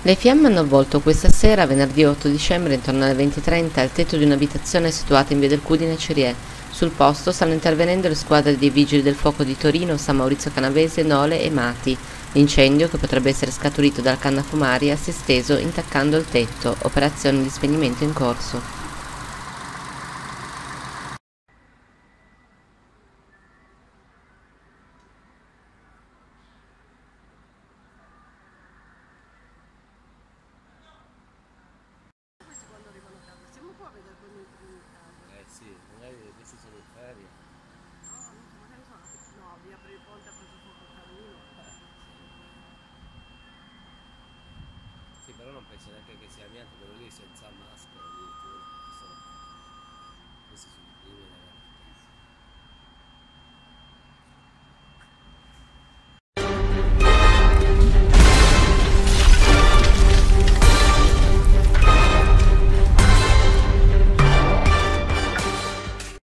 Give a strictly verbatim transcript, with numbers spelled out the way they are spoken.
Le fiamme hanno avvolto questa sera, venerdì otto dicembre, intorno alle venti e trenta, il tetto di un'abitazione situata in via del Cudine Cirié. Sul posto stanno intervenendo le squadre dei Vigili del Fuoco di Torino, San Maurizio Canavese, Nole e Mati. L'incendio, che potrebbe essere scaturito dalla canna fumaria, si è esteso intaccando il tetto. Operazione di spegnimento in corso. Questi quando arrivano a casa, stiamo un po' a vedere poi noi primi in casa. Eh sì, magari questi sono in ferie. No, mica, magari sono andati- no, via per il ponte ha preso fuoco il camino. Sì, però non penso neanche che sia amianto, quello lì senza maschera addirittura. Questi sono, questi sono i primi.